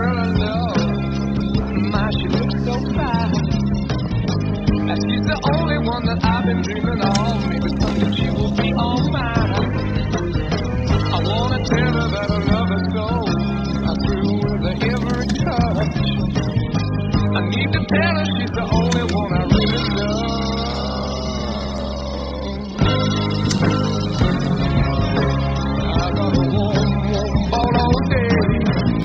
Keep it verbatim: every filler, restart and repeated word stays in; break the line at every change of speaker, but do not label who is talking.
girl I love. My, she looks so fine. And she's the only one that I've been dreaming of. Maybe someday she will be all mine. I wanna tell her that I love her so. I'm through with her every touch. I need to tell her she's the only